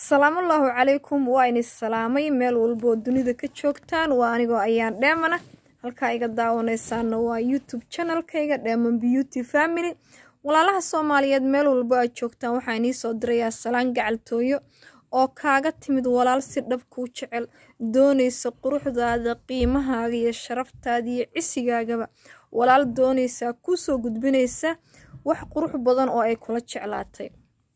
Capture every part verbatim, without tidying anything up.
السلام الله عليكم وين السلامي ميل والبو دنيدا كجوجتان وانيغو ayaan dheemana halka iga daawanaysan waa YouTube channel-kayga Dheeman Beauty Family walaalaha Soomaaliyeed meel walba ay joogtaan waxaan ii soo dirayaa salaan gacaltooyo oo kaaga timid walaal si dhab ku jecel doonaysa quruxdaada qiimahaaga iyo sharaftaada iyo cisigaaga walaal doonaysa ku soo gudbinaysa wax qurux badan oo ay kula jeclaatay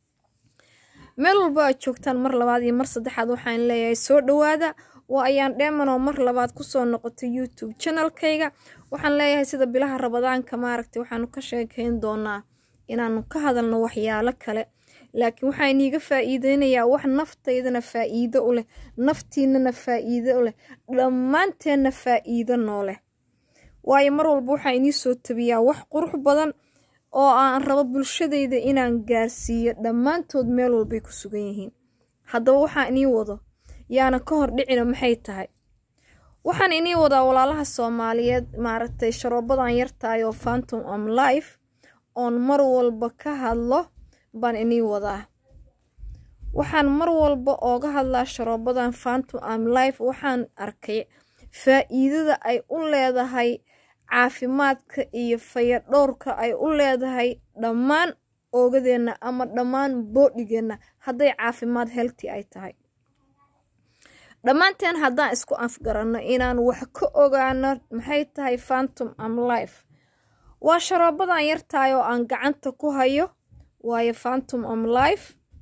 meel walba ay joogtaan mar labaad iyo mar saddexaad waxaan leeyahay soo dhawaada oo ayaan dheeman oo mar labaad ku soo noqotay YouTube channel-kayga waxaan leeyahay sida bilaha Ramadaanka maaragtay waxaan ka sheekeyn doonaa inaan ka hadalno waxyaalo kale laakiin waxaan iiga faa'iideynayaa wax naftaydana faa'iido u leh naftiinana faa'iido u leh dhammaanteena faa'iido noo leh waayo mar walba waxaan inii soo tabiyaa wax qurux badan oo aan rabo bulshadayda inaan gaarsiiyo dhammaantood meel walba ku sugan yihiin haddaba waxaan inii wado yaana ka hor dhicina maxay tahay waxaan inii wadaa walaalaha Soomaaliyeed maaragtay sharoobadan yartaay oo Phantom Am Life on mar walba ka hadlo baan inii wadaa waxaan mar walba ooga hadlaa sharoobadan Phantom Am Life waxaan arkay faa'iidada ay u leedahay caafimaadka iyo fayadhowrka ay u leedahay dhammaan oogadeena ama dhammaan boodhigeena hadday caafimaad healthy ay tahay dhammaanteen haddaan isku afgarano inaan wax ka ogaano maxay tahay Phantom Am Life waa sharoobadan yartaay oo aan gacanta ku hayo waayo Phantom Am Life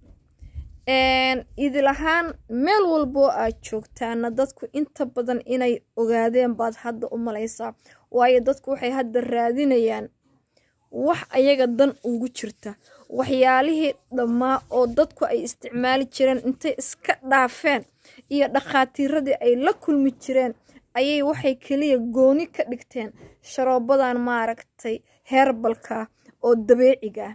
een idil ahaan meel walbo aad joogtaana dadku inta badan inay ogaadeen baad hadda u malaysaa waayo dadku waxay hadda raadinayaan wax ayaga dan ugu jirta waxyaalihii dhammaa oo dadku ay isticmaali jireen intay iska dhaafeen iyo dhaqaatiiradii ay la kulmi jireen ayay waxay kaliya gooni ka dhigteen sharoobadan maaragtay heerbalka oo dabiiciga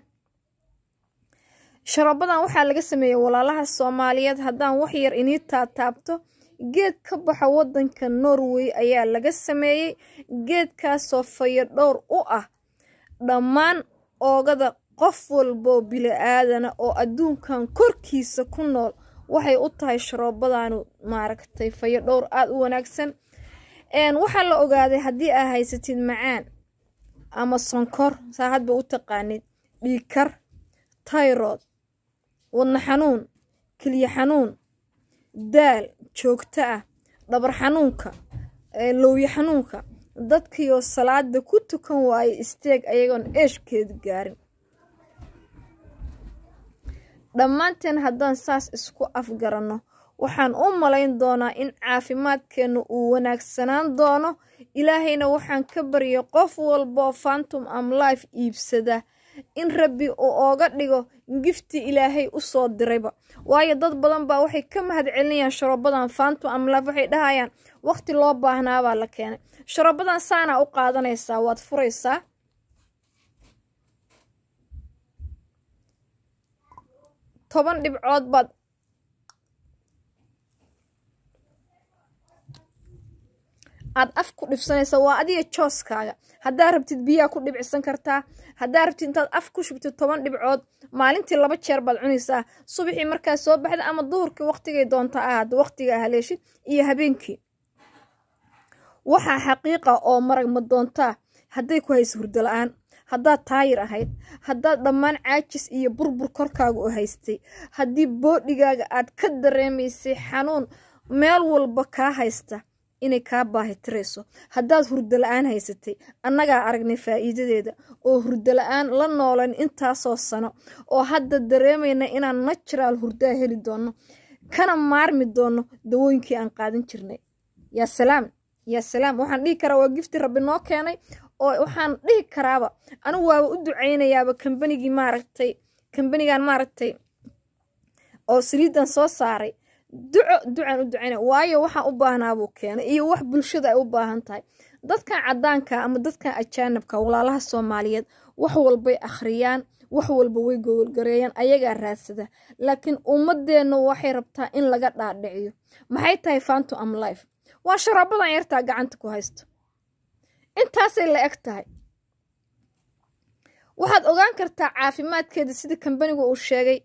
sharoobadan waxaa laga sameeyay walaalaha Soomaaliyeed haddaan wax yar inii taataabto geed ka baxa wadanka Norway ayaa laga sameeyay geedkaas oo fayadhowr u ah dhammaan oogada qof walbo bini'aadana oo adduunkan korkiisa ku nool waxay u tahay sharoobadan maaragtay fayadhowr aad u wanaagsan een waxa la ogaaday haddii aad haysatid macaan ama sonkor saahadba u taqaanid dhiikar thyroid wadna xanuun kaliya xanuun daal joogto ah dhabar xanuunka ee looya xanuunka dadkiyo salaada ku tukan waay isteeg ayagoon eeshkeed gaarin dhammaanteen haddaan saas isku afgarano waxaan u malayn doonaa in caafimaadkeenu uu wanaagsanaan doono ilaahayna waxaan ka baryo qof walbo Phantom Am Life iibsada in rabbi uu ooga dhigo gifti ilaahay u soo dirayba waayo dad badan baa waxay ka mahad celinayaan sharoobadan Phantom Am Life waxay dhahayaan waqti loo baahnaa baa la keenay sharoobadan saana u qaadanaysaa waad furaysaa toban dhibcood baad aad af ku dhibsanaysa waa adiga jooskaaga haddaa rabtid biyaa ku dhibcisan kartaa haddaa rabtid intaad af ku shubtid toban dhibcood maalintii laba jeer baad cunaysaa subaxii markaa soo baxda ama duhurkii waqtigay doonta ahaad waqtiga haleeshid iyo habeenkii waxaa xaqiiqa oo marag ma doontaa hadday ku hayso hurdo la'aan haddaad taayir ahayd haddaad dhammaan caajis iyo burbur korkaaga u haystay haddii boodhigaaga aad ka dareemaysay xanuun meel walba kaa haysta inay kaa baahitirayso haddaad hurdo la'aan haysatay annagaa aragnay faa'iidadeeda oo hurdo la'aan la noolan intaasoo sano oo hadda dareemayna inaan natural hurdaa heli doono kana maarmi doono dawooyinkii aan qaadan jirnay yaa salaam yaa salaam waxaan dhihi karaa waa gifti rabbi noo keenay oo waxaan dhihi karaaba anigu waaba u ducaynayaaba kambanigii maaragtay kambanigan maaragtay oo saliidan soo saaray duco ducan u ducayna waayo waxa u baahnaa buu keenay iyo wax bulshada ay u baahan tahay dadkan cadaanka ama dadkan ajaanibka walaalaha Soomaaliyeed wax walba ay akhriyaan wax walba way goolgareeyaan ayaga raadsada laakiin ummadeena waxay rabtaa in laga dhaadhiciyo maxay tahay Phantom Am Life waa sharoobadan yartaa gacanta ku haysto intaasay la eg tahay waxaad ogaan kartaa caafimaadkeeda sida kambanigu uu sheegay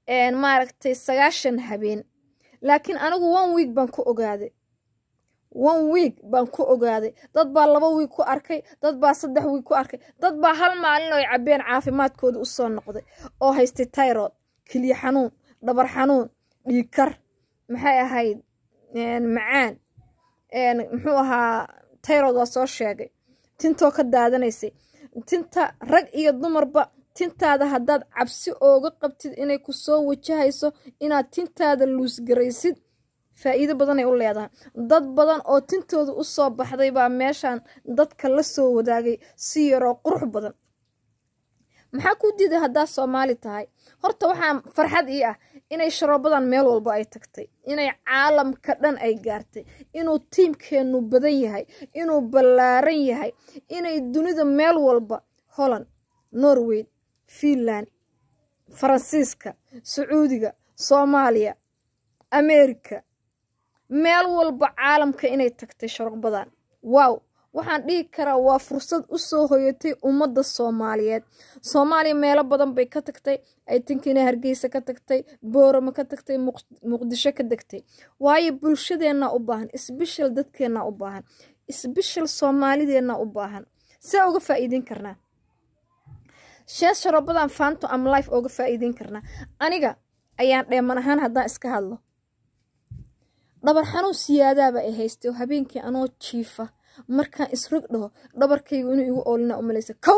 een maaragtay sagaashan habeen laakiin anigu one week baan ku ogaaday one week baan ku ogaaday dad baa laba week ku arkay dad baa saddex week ku arkay dad baa hal maalin oo cabeen caafimaadkooda u soo noqday oo haystay thyroid kaliya xanuun dhabar xanuun dhiig kar maxay ahayd een macaan een muxuu ahaa thyroid waa soo sheegay tintoo ka daadanaysay tinta rag iyo dumarba tintaada haddaad cabsi ooga qabtid inay ku soo wajahayso inaad tintaada luus garaysid faa'iido badan ay u leedahay dad badan oo tintooda u soo baxday baa meeshan dadka la soo wadaagay si yaroo qurux badan maxaa ku diiday haddaa Soomaali tahay horta waxaan farxad ii ah inay sharoobadan meel walba ay tagtay inay caalamka dhan ay gaartay inuu tiimkeenu badan yahay inuu ballaaran yahay inay dunida meel walba Holland Norway Finland Faransiiska Sacuudiga Soomaaliya America meel walba caalamka inay tagtay sharoobadan wow waxaan dhihi karaa waa fursad u soo hoyatay ummadda Soomaaliyeed Soomaaliya meelo badan bay ka tagtay ay tinkina Hargeysa ka tagtay Boorama ka tagtay Muqdisho ka degtay waayo bulshadeena u baahan isbishal dadkeena u baahan isbishal Soomaalideena u baahan si uga faa'iidin karnaa shees sharoobadan Phantom Am Life uga faa'iidin karnaa aniga ayaan dheeman ahaan haddaan iska hadlo dhabar xanuun siyaadaaba ay haystay oo habeenkii anoo jiifa markaan isrog dhaho dhabarkaygu inuu igu oolina u malaysa kow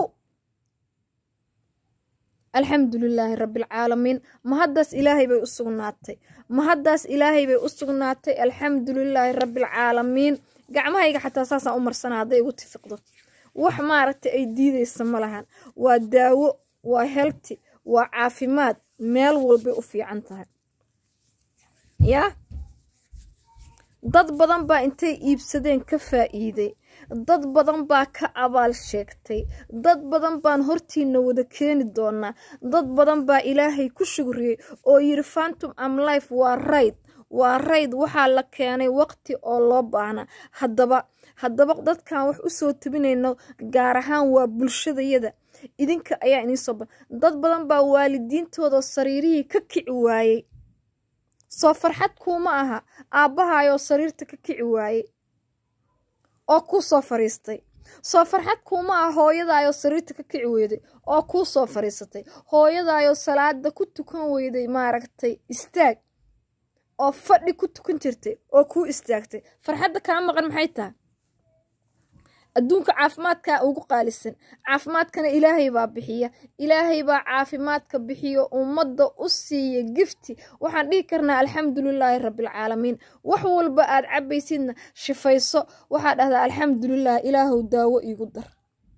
alxamdulilaahi rabbil caalamiin ma haddaas ilaahay bay u sugnaatay ma haddaas ilaahay bay u sugnaatay alxamdulilaahi rabbil caalamiin gacmahayga xataa saasaan u marsanaa hadday igu tifiqdo wax maaragtay ay diidaysa ma lahan waa daawo waa healthy waa caafimaad meel walbay u fiican tahay yaa dad badan baa intay iibsadeen ka faa'iiday dad badan baa ka abaal sheegtay dad badan baan hortiina wada keeni doonaa dad badan baa ilaahay ku shukriyay oo yiri Phantom Am Life waa rayd waa rayd waxaa la keenay waqti oo loo baahna haddaba haddaba dadkan wax u soo tabinayno gaar ahaan waa bulshadayada idinka ayaa inii soo dad badan baa waalidiintooda sariirihii ka kici waayay soo farxad kuma aha aabbahaayoo sariirta ka kici waayay oo ku soo fariistay soo farxad kuma aha hooyadaayoo sariirta ka kici weyday oo ku soo fariisatay hooyadaayoo salaada ku tukan weyday maaragtay istaag oo fadhi ku tukan jirtay oo ku istaagtay farxadda ka maqan maxay tahay adduunka caafimaadka ugu qaalisan caafimaadkana ilaahay baa bixiya ilaahay baa caafimaadka bixiyo ummadda u siiya gifti waxaan dhihi karnaa alxamdulilaahi rabbil caalamiin wax walba aad cabaysidna shifayso waxaa dhahdaa alxamdulillaah ilaahow daawo iigu dar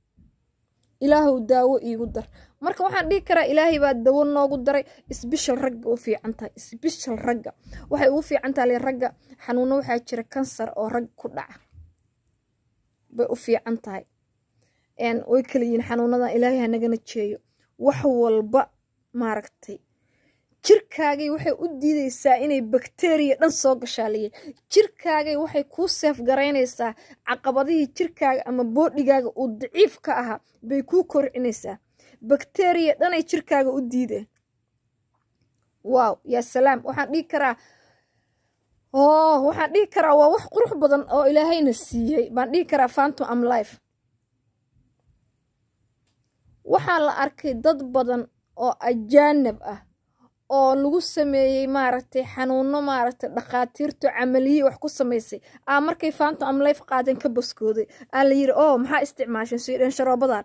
ilaahow daawo iigu dar marka waxaan dhihi karaa ilaahay baa dawo noogu daray isbishal ragga u fiican tahay isbishal ragga waxay ugu fiican tahay ragga xanuuno waxaa jira kansar oo rag ku dhaca bay u fiican tahay een way kala yihiin xanuunada ilaahay ha naga najeeyo wax walba maaragtay jirkaagay waxay u diidaysaa inay bakteeriya dhan soo gashaaleeyeen jirkaagay waxay kuu seef garaynaysaa caqabadihii jirkaaga ama boodhigaaga uu daciif ka ahaa bay kuu korcinaysaa bakteeriya dhanay jirkaaga u diideen waaw yaa salaam waxaan dhihi karaa oh waxaan dhihi karaa waa wax qurux badan oo ilaahayna siiyey baan dhihi karaa Phantom Am Life waxaa la arkay dad badan oo ajaanib ah oo lagu sameeyay maaragtay xanuuno maaragtay dhaqaatiirtu camaliye wax ku sameysay aa markay Phantom Am Life qaadeen ka baskooday aa la yiri oo maxaa isticmaashay siideen sharoobadan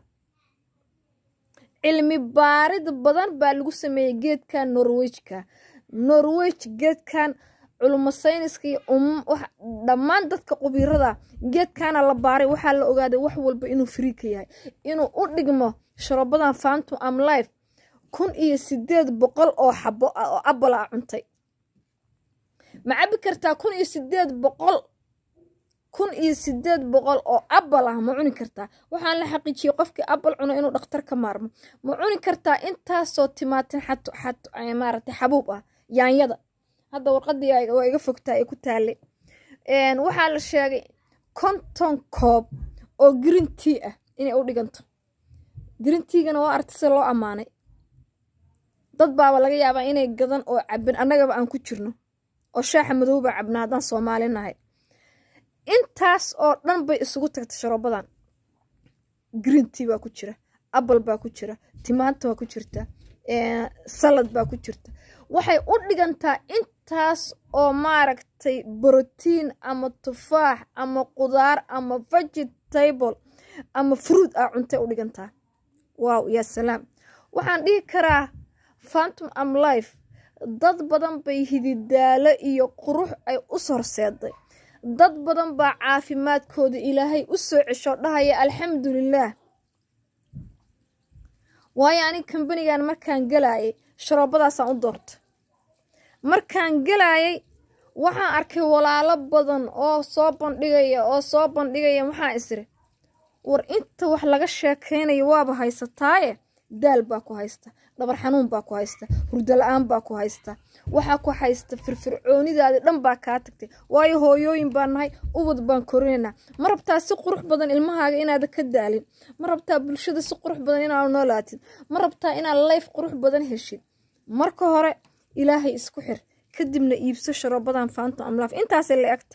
cilmi baarid badan baa lagu sameeyay geedkan Norway-ka Norway geedkan علوم الساينسكي أم وح دمان دتك قبيرة جت كان الله باري وحلا وجاد وحول بإنه فريكيا إنه أردقمه شربنا Phantom Am Life كون إيه سداد بقل أو حب أو أبلع عنتي مع بكرتا كون إيه سداد بقل كون إيه سداد بقل أو أبلع معوني كرتا وحنا لحقي شيء قفك أبل عنو إنه دكتور كمارم معوني كرتا أنت صوتيمات حتى حتى عمارة حبوبة يعني يدا هذا ورقدي أي ويقفكتا يكتالي إن وحال الشيء كونتون كوب أو جرين تي إني أودي جنت جرين تي جنا وارتسلو أماني dad baaba laga yaabaa inay gadan oo cabin annagaba aan ku jirno oo shaaxa madowba cabna haddaan Soomaali nahay intaas oo dhan bay isugu tagtay sharoobadan green tea baa ku jira apple baa ku jira timaanto baa ku jirta ee salad baa ku jirta waxay u dhigantaa intaas oo maaragtay protein ama tufaax ama qudaar ama vegetable ama fruit ah cunto u dhigantaa wow ya salaam waxaan dhihi karaa Phantom Am Life dad badan bay hididaalo iyo qurux ay u sorseeday dad badan baa caafimaadkooda Ilaahay u soo cesho dhahaya alxamdulillah waayo ani company-gan markaan galaayay sharoobadaasaan u doortay markaan galaayay waxaan arkay walaalo badan oo soo bandhigaya oo soo bandhigaya waxaan isiri war inta wax laga sheekeynayo waaba haysataaye daal baa ku haysta dhabar xanuun baa ku haysta hurdo la'aan baa ku haysta waxa ku haysta firfircoonidaada dhan baa ka tagtay waayo hooyooyin baan nahay ubad baan korinayna ma rabtaa si qurux badan ilmahaaga inaad ka daalin ma rabtaa bulshada si qurux badan inaad noolaatid ma rabtaa inaad life qurux badan heshid marka hore Ilaahay isku xir kadibna iibso sharoobadan Phantom Am Life intaas la egta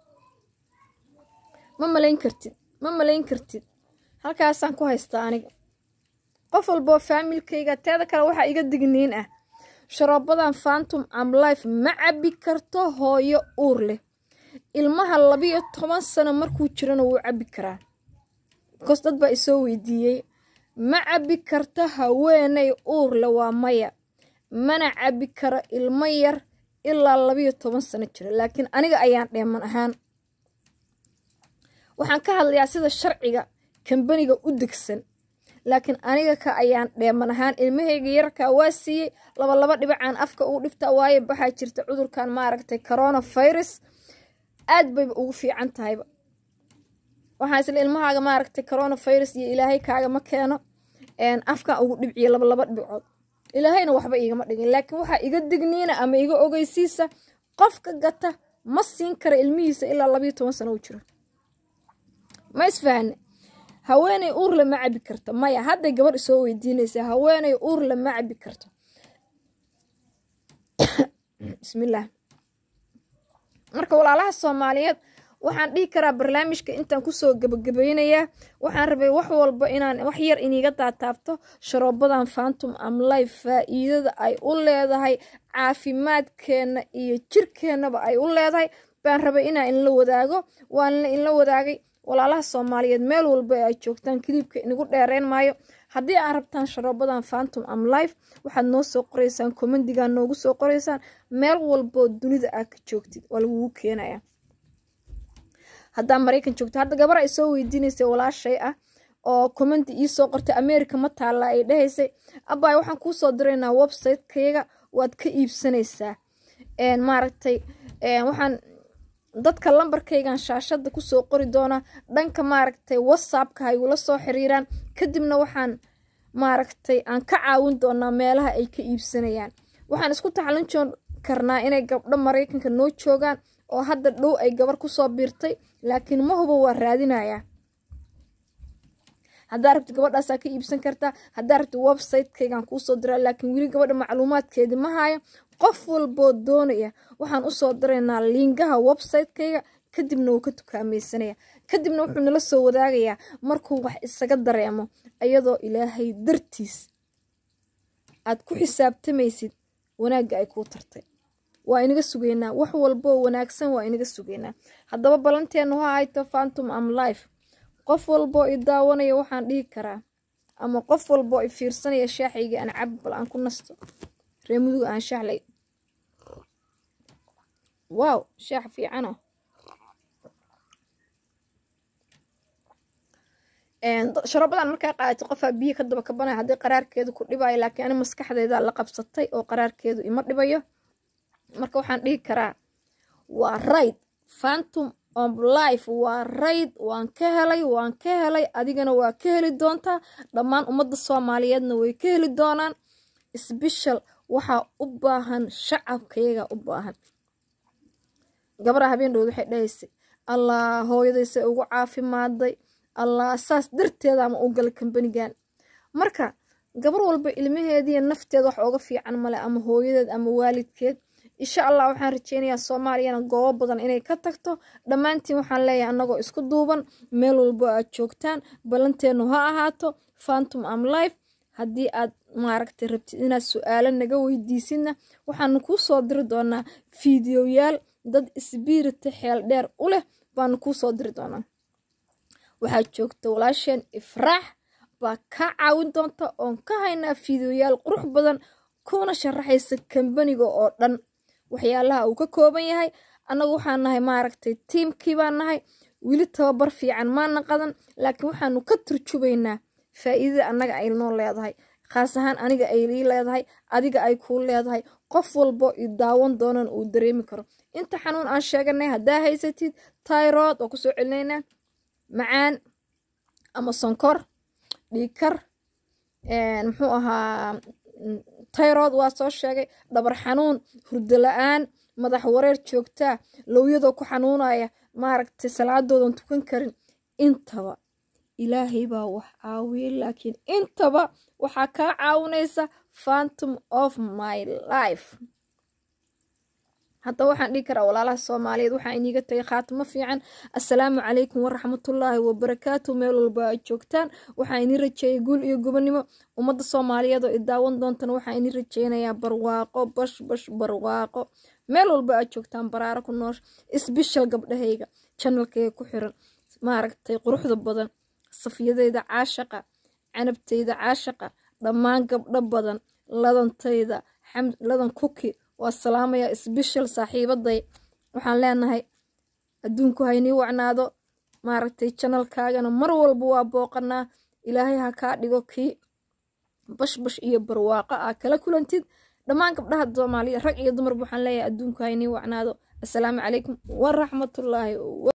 ma malayn kartid ma malayn kartid halkaasaan ku haystaa aniga qof walba familkayga teeda kale waxa iga digniin ah sharoobadan Phantom Am Life ma cabi karto hooyo uur leh ilmaha laba iyo toban sano markuu jirana wuu cabi karaa because dad baa isoo weydiiyay ma cabi karto haweeney uur leh waa maya mana cabi karo ilmo yar ilaa laba iyo toban sano jira laakiin aniga ayaan dheeman ahaan waxaan ka hadlayaa sida sharciga company-ga u degsan laakiin aniga ka ayaan dheeman ahaan ilmahayga yarka waa siiyay laba laba dhibacaan afka ugu dhifta waaye baxaa jirta cudurkan maaragtay coronavirus aad bay ugu fiican tahayba waxaan isla ilmahaaga maaragtay coronavirus iyo Ilaahay kaaga ma keeno een afka ugu dhibciye laba laba dhibicood Ilaahayna waxba igama dhigin laakiin waxa iga digniina ama iga ogeysiisa qofka gata ma siin karo ilmihiisa ilaa laba iyo toban sano u jiro ma isfahan haweeney uur la ma cabi karto maya hadda gabar soo weydiinaysa haweeney uur la ma cabi karto bismillah marka walaalaha Soomaaliyeed waxaan dhihi karaa barnaamijka intaan ku soo gabagabeynaya waxaan rabay wax walba inaan wax yar iniga taataabto sharoobadan Phantom Am Life faa'iidada ay u leedahay caafimaadkeena iyo jirkeenaba ay u leedahay baan rabay inaan in la wadaago waan in la wadaagay walaalaha Soomaaliyeed meel walba ay joogtaan klibka inagu dheereen maayo haddii aad rabtaan sharoobadan Phantom Am Life waxaad noo soo qoraysaan commentiga noogu soo qoraysaan meel walba dunida aad ka joogtid waa lagu keenayaa hadda Mareykan joogto hadda gabar ay soo weydiinaysa walaashay ah oo comment ii soo qortay America ma taala ay dhahaysay abay waxaan ku soo direynaa website-kayga waad ka iibsanaysaa een maaragtay een waxaan dadka lambarkaygan shaashada ku soo qori doona dhanka maaragtay WhatsApp-ka ay ula soo xiriiraan kadibna waxaan maaragtay aan ka caawin doonaa meelaha ay ka iibsanayaan waxaan isku taxalin karnaa inay gabdho Mareykanka noo joogaan oo hadda dhow ay gabar ku soo biirtay laakiin ma hubo waa raadinaya hadda rabti gabadhaas ka iibsan kartaa hadda rabti website-kaygan ku soo diraa laakiin wili gabadha macluumaadkeeda ma haayo qof walbo doonaya waxaan u soo direynaa linkaha website-kayga kadibna uu ka tukaamaysanaya kadibna wuxuu nala soo wadaagayaa markuu wax isaga dareemo ayadoo Ilaahay dartiis aad ku xisaabtamaysid wanaagga ay ku tartay waa inaga sugeynaa wax walbo wanaagsan waa inaga sugeynaa haddaba balanteenu ha hayto Phantom Am Life qof walbo i daawanaya waxaan dhihi karaa ama qof walbo i fiirsanaya shaaxayga aan cab bal aan ku nasto reemudu aan shaaxlay wow shaax fiicana een sharoobadan markaa qaadato qofa biyo ka daba ka banay hadii qaraarkeedu ku dhibayo laakiin ani maskaxdeeda la qabsatay oo qaraarkeedu ima dhibayo marka waxaan dhihi karaa waa right Phantom Am Life waa right waan ka helay waan ka helay adigana waa ka heli doontaa dhammaan ummadda Soomaaliyeedna way ka heli doonaan special waxa u baahan shacabkayga u baahan gabadha habeen-dhood waxay dhahaysay Allah hooyadaysa ugu caafimaaday Allah saas darteeda ama u gal company-gan marka gabar walba ilmaheedii nafteeda wax uga fiican male ama hooyadeed ama waalidkeed insha Allah waxaan rajeynayaa Soomaaliyana goobo badan inay ka tagto dhamaantiin waxaan leeyahay anagoo isku duuban meel walba aad joogtaan balanteenu ha ahaato Phantom Am Life haddii aad maaragtay rabtid inaad su'aalo naga weydiisidna waxaan ku soo diri doonaa fiidiyoyaal dad isbiirta xeel dheer u leh baan ku soo diri doonaa waxaad joogto walaasheen Ifraax baa ka caawin doonta oon ka haynaa fiidiyoyaal qurux badan kuna sharaxaysa kambaniga oo dhan waxyaalaha uu ka kooban yahay anagu waxaan nahay maaragtay teamkii baan nahay wili tababar fiican maana qadan laakiin waxaanu ka turjubaynaa faa'iidada anaga ay noo leedahay khaas ahaan aniga ay leedahay adiga ay ku leedahay qof walbo i daawan doonan uu dareemi karo inta xanuun aan sheeganay hadaa haysatid thyroid oo ku soo celinayna macaan ama sonkor dhiikar een muxuu ahaa thyroid waa soo sheegay dhabar xanuun hurdo la'aan madax wareer joogta looyada ku xanuunaya maaragtay salaadoodan tukan karin intaba ilaahay baa wax caawiye laakiin intaba waxa ka caawinaysa Phantom of My Life hadda waxaan dhigi karaa walaalaha Soomaaliyeed waxaan iniga tagay khaatimo fiican assalaamu calaykum waraxmatullaahi wabarakaatuh meel walba aad joogtaan waxaan ini rajeeyay guul iyo gobonimo ummadda Soomaaliyeed oo i daawan doontan waxaan ini rajeynayaa barwaaqo bash bash barwaaqo meel walba aad joogtaan baraaro ku noosh isbishal gabdhahayga channelkayga ku xiran maaragtay quruxda badan safiyadeyda caashaqa canabteyda caashaqa dhammaan gabdho badan ladantayda xamd ladan kuki waa salaamaya isbishal saaxiibaday waxaan leenahay adduunku haynii wacnaado maaragtay channelkaagana mar walba waa booqanaa ilaahay ha kaa dhigo kii bash bash iyo barwaaqo ah kala kulantid dhammaan gabdhaha Soomaaliyeed rag iyo dumar waxaan leeyahay adduunku haynii wacnaado assalaamu calaykum waraxmatullaahi